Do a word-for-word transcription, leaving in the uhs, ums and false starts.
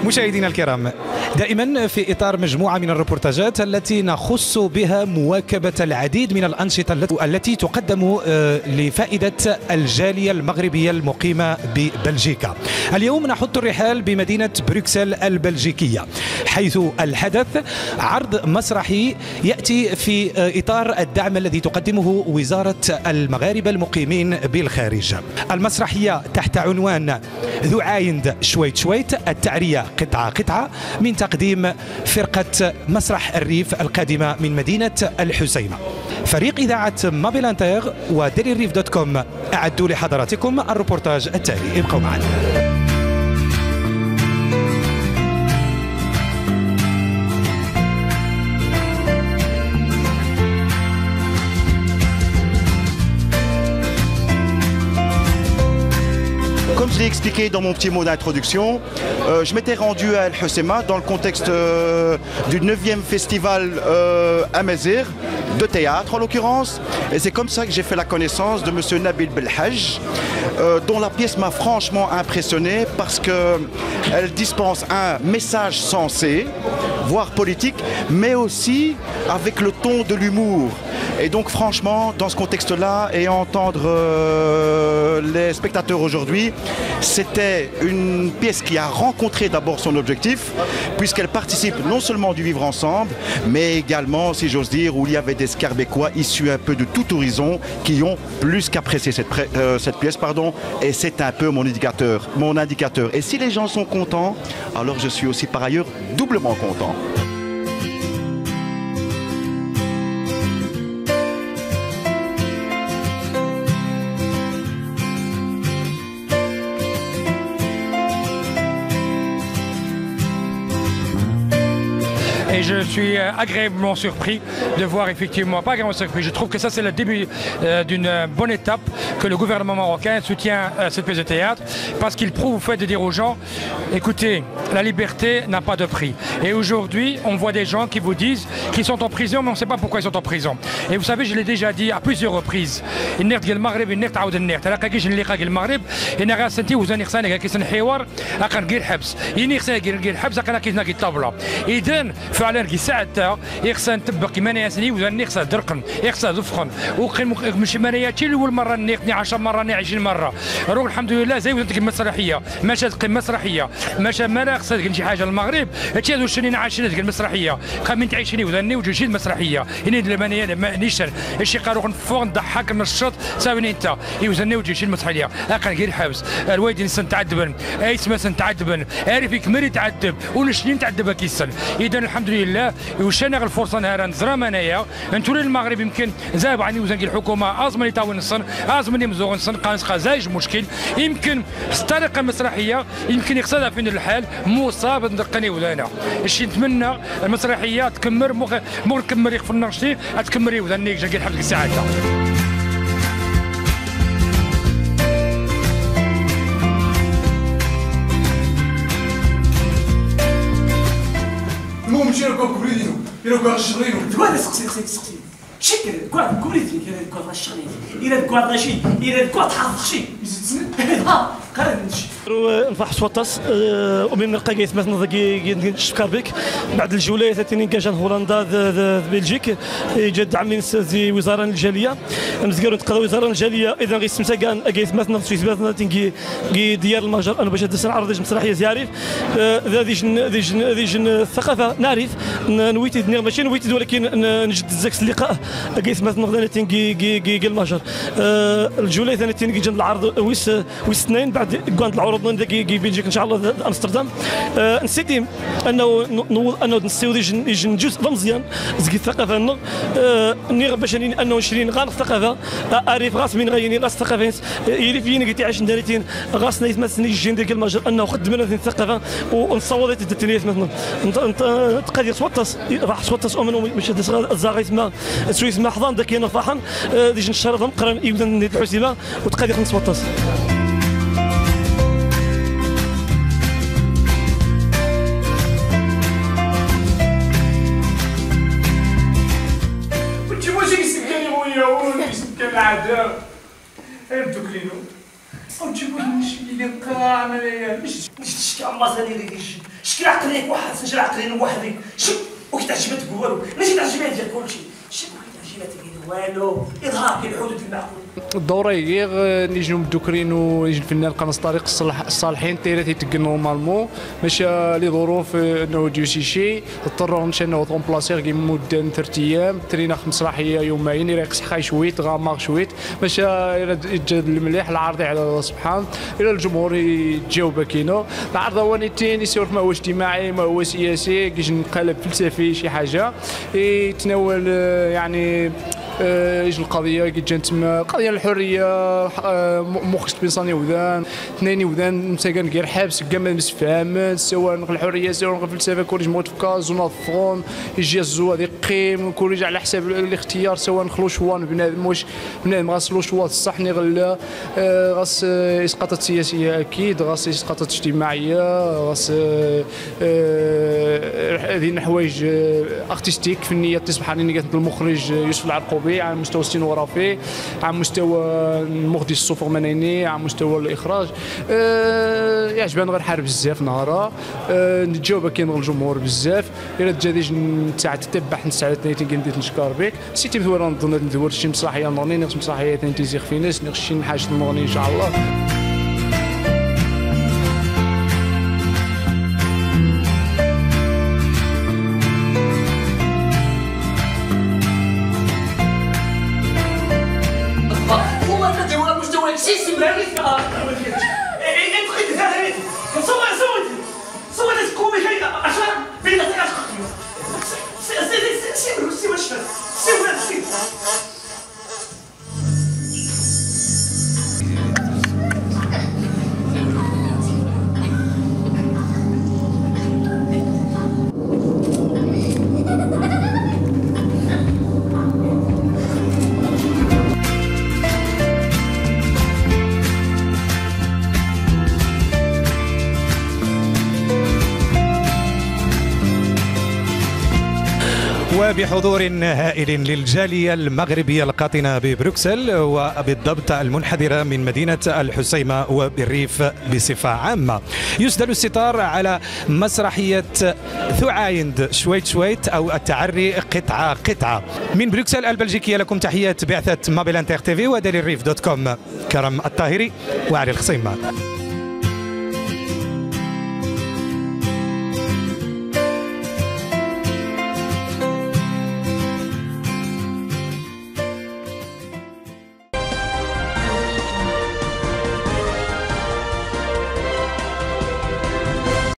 مشاهدينا الكرام، دائما في إطار مجموعة من الريبورتاجات التي نخص بها مواكبة العديد من الأنشطة التي تقدم لفائدة الجالية المغربية المقيمة ببلجيكا. اليوم نحط الرحال بمدينة بروكسل البلجيكية، حيث الحدث عرض مسرحي يأتي في إطار الدعم الذي تقدمه وزارة المغاربة المقيمين بالخارج. المسرحية تحت عنوان ذو عايند شويت شويت، التعرية قطعة قطعة، من تقديم فرقة مسرح الريف القادمة من مدينة الحسيمة. فريق إذاعة مابيل انتيغ وديلي ريف دوت كوم أعدوا لحضراتكم الروبورتاج التالي، ابقوا معنا. Comme je l'ai expliqué dans mon petit mot d'introduction, euh, je m'étais rendu à El Hoceima dans le contexte euh, du neuvième festival euh, Amazigh de théâtre en l'occurrence, et c'est comme ça que j'ai fait la connaissance de monsieur Nabil Belhaj, euh, dont la pièce m'a franchement impressionné parce qu'elle dispense un message sensé, voire politique, mais aussi avec le ton de l'humour. Et donc franchement, dans ce contexte-là, et entendre euh, les spectateurs aujourd'hui, c'était une pièce qui a rencontré d'abord son objectif, puisqu'elle participe non seulement du vivre ensemble, mais également, si j'ose dire, où il y avait des Scarbécois issus un peu de tout horizon qui ont plus qu'apprécié cette, euh, cette pièce, pardon, et c'est un peu mon indicateur, mon indicateur. Et si les gens sont contents, alors je suis aussi par ailleurs doublement content. Et je suis agréablement surpris de voir effectivement, pas agréablement surpris, je trouve que ça c'est le début euh, d'une bonne étape que le gouvernement marocain soutient euh, cette pièce de théâtre, parce qu'il prouve au fait de dire aux gens, écoutez, la liberté n'a pas de prix. Et aujourd'hui, on voit des gens qui vous disent qu'ils sont en prison, mais on ne sait pas pourquoi ils sont en prison. Et vous savez, je l'ai déjà dit à plusieurs reprises, النير ديال المغرب النير تعاود النير تلاقى كاينش اللقاء ديال المغرب هنا غاسنتي وزاني خصنا كيسن حوار اقن غير حبس يني خصنا غير حبس اقن كيسنا كي طابله اذا فعلا كي ساعتها يخصنا نطبق كيما ناسني وزاني خصنا درقن يخصنا دفخن وقيم مش مانياتي الاول مره نيقني عشرة مره ني عشرين مره روح الحمد لله زي وزنت مسرحيه ماشي قيم مسرحيه ماشي مالا خصها شي حاجه للمغرب هادشي هذو شنين عاشين ديك المسرحيه قامين تعيشني وزاني وجوشي المسرحيه هنا المانيه نيشان الشي قالوا نفوق نضحك نشط ساويني انت يوزني وجوشي المسرحيه اقل غير حبس الوالدين سن تعذبن اي سما سن تعذبن عارف يكمل يتعذب ونشنين تعذب كيسن اذا الحمد لله وشنا الفرصه نهار نزرم انايا انتو المغرب يمكن زاب عني وزنقي الحكومه ازمني تاون الصن ازمني مزوغ الصن قانس قازايج مشكل يمكن الطريقه المسرحيه يمكن يقصدها فين الحال مصاب ندقني ولانا الشي نتمنى المسرحيه تكمل مو مو نكمل يخفر نقشتي تكمري وذنيك جاكي الحمد الساعه المهم شي راكو كبريدينو راكو غشغلينو دوا سقسي سقسي سقسي شكل كوا كبريدين كذا كوا غشغلين الى كوا غاشي الى كوا تحرشي ها قرر نمشي نفرح سوطاس ومن نلقى كيس مثلا نشكر بك بعد الجوله ثاني كاجان هولندا بلجيك جا عاملين زي وزاره الجاليه مزكروا تقضى وزاره الجاليه اذا غيستمتع كان كيس مثلا في مثلا تنكي ديار المجر انا باش هذا نعرض مسرحيه زيارف ذا ديجن ديجن ديجن الثقافه نعرف نويتي ماشي نويتي ولكن نجد زاك اللقاء كيس مثلا غدا تنكي كي المجر الجوله ثاني تنكي جنب العرض ويس ويس اثنين بعد كانت العروض كي بلجيك ان شاء الله امستردام أه نسيتي انه نوض انه نسيو يجي جزء مزيان زكي الثقافه انه أه ني باش انه نشرين غان الثقافه اريف غاس من غيني غاس الثقافه يلي فين قلت عايش داريتين غاس يتمثل الجين ديال المجر انه قدمنا الثقافه ونصور التلفزيون مثلا تقدر سوطاس راح سوطاس امن باش الزاغيت ما سويس ما حضان داك نفحن ديجي نشرفهم قران يبدا الحسيمه وتقدر نسوطاس العذاب هبدوك لينو وتجيبوا لي شي اللي بقى انايا مش مش تشكي امباصادي اللي كيجي شكي عقليك واحد سجل عقلين وحدك شي وكتعجبك والو ماشي تعجبات ديال كلشي شي تعجبات والو اظهار كاين الحدود المعقول الدورة هي نيجي مدوكرين ويجي الفنان قناص طريق الصالحين تيرا تيتقن نورمالمون ماشي لظروف انه يجيو شي شي اضطروا نمشي انه طومبلاسي غير مده ثلاث ايام ترينا مسرحيه يومين يريق خاي شويت غامار شويت باش يتجاد المليح العرض على الله سبحانه الى الجمهور يتجاوب كينو العرض هو نيتين يسير ما هو اجتماعي ما هو سياسي كيجي نقلب فلسفي شي حاجه يتناول يعني يجي القضيه كي تما قضيه الحريه مخ بيصاني وذان اثنين وذان مساكن غير حبس كاع ما مسفهم سواء الحريه سواء الفلسفه كلش موتفكا زون فون يجي الزو هذه قيم كلش على حساب الاختيار سواء نخلو شوان بنادم واش بنادم غاسلو شوا الصح نغلا غاس اسقاطات سياسيه اكيد غاس اسقاطات اجتماعيه غاس هذه الحوايج ارتستيك فنيه تصبح على المخرج يوسف العرقوبي على مستوى السينوغرافي على مستوى المخرج الصفر منيني على مستوى الاخراج أه يعجبني غير حارب بزاف نهارا أه نتجاوب كاين الجمهور بزاف الا تجاديج نتاع تتبع نسعى ثلاثين كندير نشكر بك سيتي مثورا نظن ندور شي مسرحيه نورني نقص مسرحيه تنتيزيغ في ناس نقشي حاجه نورني ان شاء الله. وبحضور هائل للجالية المغربية القاطنة ببروكسل وبالضبط المنحدرة من مدينة الحسيمة وبالريف بصفة عامة يسدل الستار على مسرحية ثعايند شويت شويت أو التعري قطعة قطعة. من بروكسل البلجيكية لكم تحيات بعثة مابيل انتر تي في ودليل ريف دوت كوم. كرم الطاهري وعلي الخصيمة.